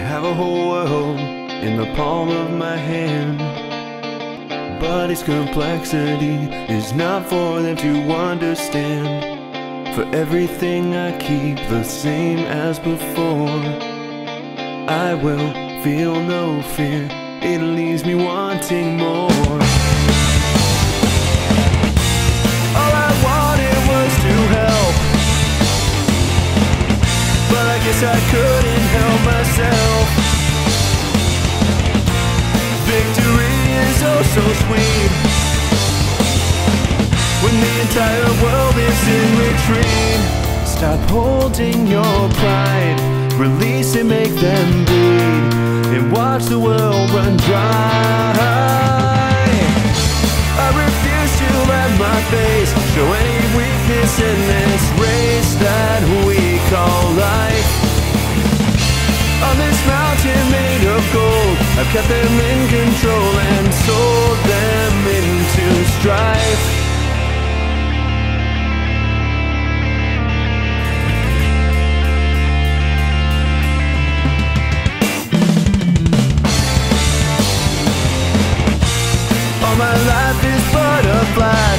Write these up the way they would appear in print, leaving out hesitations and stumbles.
have a whole world in the palm of my hand, but its complexity is not for them to understand. For everything I keep the same as before, I will feel no fear, it leaves me wanting more. All I wanted was to help, but I guess I couldn't help myself. Victory is oh so sweet when the entire world is in retreat. Stop holding your pride, release and make them bleed, and watch the world run dry. I refuse to let my face show any weakness in this race that we call life. On this mountain made of gold, I've kept them in control and sold them into strife. All my life is but a flash,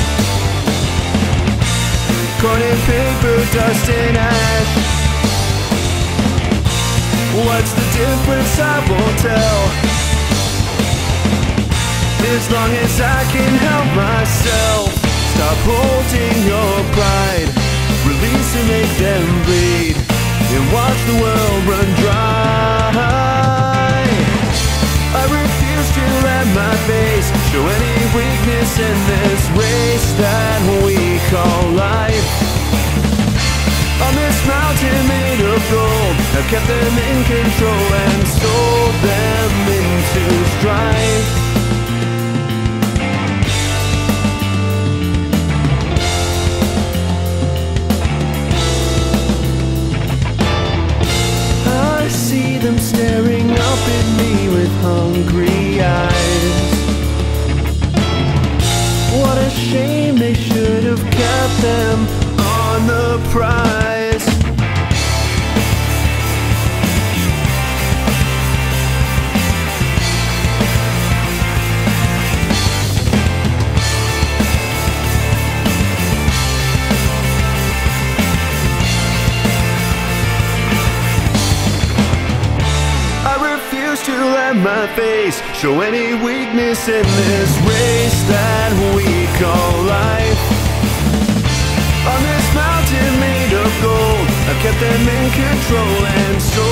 corn and paper, dust and ash. What's the difference? I won't tell, as long as I can help myself. Stop holding your pride, release and make them bleed, and watch the world run dry. I refuse to let my face show any weakness in this race that we call life. On this mountain made of gold, I've kept them in control and sold them into strife. I see them staring up at me with hungry eyes. What a shame, they should have kept them on the prize. To let my face show any weakness in this race that we call life. On this mountain made of gold, I've kept them in control and so